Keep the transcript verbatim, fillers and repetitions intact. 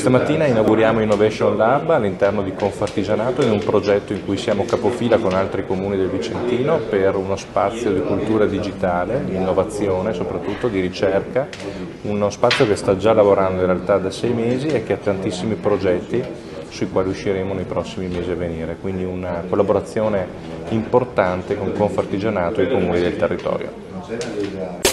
Questa mattina inauguriamo Innovation Lab all'interno di Confartigianato, in un progetto in cui siamo capofila con altri comuni del Vicentino per uno spazio di cultura digitale, di innovazione, soprattutto di ricerca, uno spazio che sta già lavorando in realtà da sei mesi e che ha tantissimi progetti sui quali usciremo nei prossimi mesi a venire, quindi una collaborazione importante con Confartigianato e i comuni del territorio.